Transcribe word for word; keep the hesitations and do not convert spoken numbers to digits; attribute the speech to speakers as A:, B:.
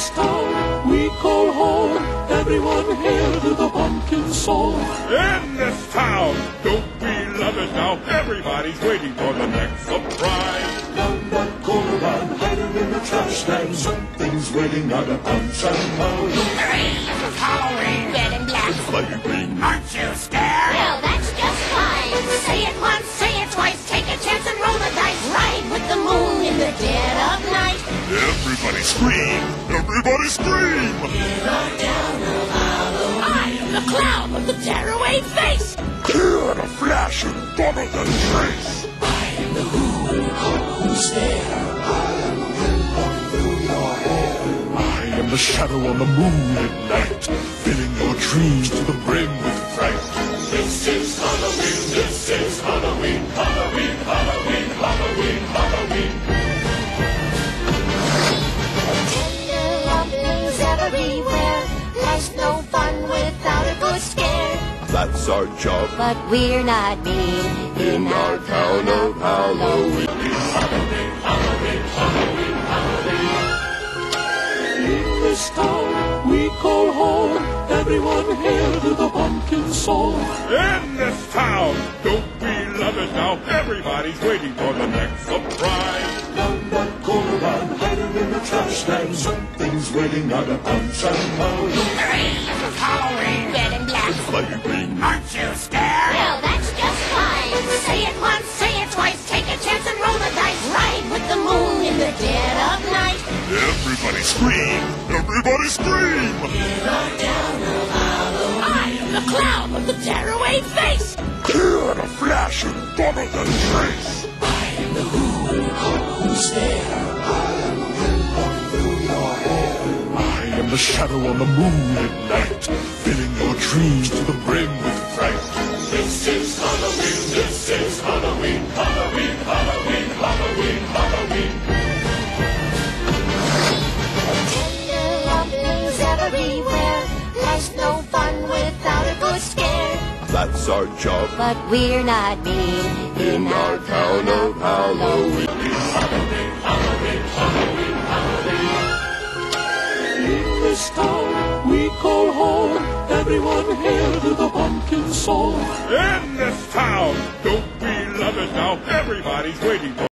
A: this town we call home, everyone hail to the pumpkin song.
B: In this town, don't we love it now? Everybody's waiting for the next surprise.
A: Down that corner line, hiding in the trash can, something's waiting out of punch and pound.
C: Hooray! It's Halloween! Red and black.
A: Flying green.
C: Aren't you scared? Well, that's just fine. Say it once, say it twice. Take a chance and roll the dice. Ride with the moon in the dead of night.
B: Everybody scream! Everybody scream!
C: In our town of Halloween. I am the clown with the tearaway face.
B: Hear the flash and double the trace.
A: I am the who, who stare. I am the wind blowing through your hair.
B: I am the shadow on the moon at night, filling your dreams to the brim with fright.
A: This is Halloween, this is Halloween, Halloween, Halloween, Halloween, Halloween.
C: Tender lumpies everywhere. There's no fun without a good scare.
B: That's our job.
C: But we're not mean in our town of Halloween.
A: Halloween, Halloween, Halloween, Halloween. In this town we call home, everyone hail to the pumpkin song.
B: In this town, don't we love it now? Everybody's waiting for the next surprise.
A: Down that corner line, hiding in the trash can, something's waiting out of punch and pound.
C: Hooray! It's Halloween! Red and black.
A: Flying green.
C: Aren't you scared? Well, that's just fine. Say it once, say it twice. Take a chance and roll the dice. Ride with the moon in the dead of night.
B: Everybody scream! Everybody scream!
A: In our town of Halloween.
C: I am the clown with the tearaway face.
B: Hear the flash and double the trace.
A: I am the who, who stare. I am the wind blowing through your hair.
B: I am the shadow on the moon at night, filling your dreams to the brim with fright.
A: This is Halloween, this is Halloween, Halloween, Halloween, Halloween, Halloween.
C: Tender lumpies everywhere. There's no fun without a good scare.
B: That's our job.
C: But we're not mean in our town of Halloween.
A: Halloween, Halloween, Halloween, Halloween. In this town we call home, everyone hail to the pumpkin song.
B: In this town, don't we love it now? Everybody's waiting for